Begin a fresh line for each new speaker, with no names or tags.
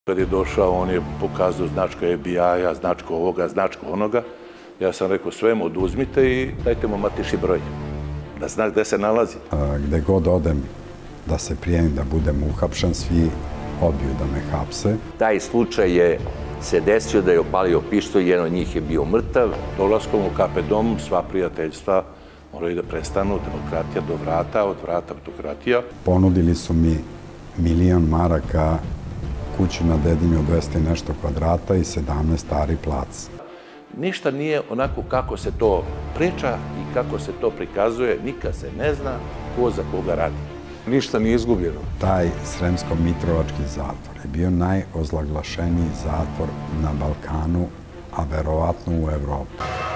Kad je došao, on je pokazao značku FBI-a, značku ovoga, značku onoga. Ja sam rekao, sve mu oduzmite i dajte mu matični broj, da zna gde se nalazi.
Gde god odem da se prijavim, da budem uhapšen, svi odbiju da me hapse.
Taj slučaj se desio da je opalio pištolj, jedan od njih je bio mrtav.
Dolaskom u KP dom sva prijateljstva moraju da prestanu, demokratija do vrata, od vrata autokratija.
Ponudili su mi 1.000.000 maraka, kuću na Dedinju od 200 i nešto kvadrata i 17 stari plac.
Ništa nije onako kako se to priča i kako se to prikazuje, nikad se ne zna ko za koga radi.
Ništa nije izgubljeno.
Taj Sremsko-Mitrovački zatvor je bio najozlaglašeniji zatvor na Balkanu, a verovatno u Evropi.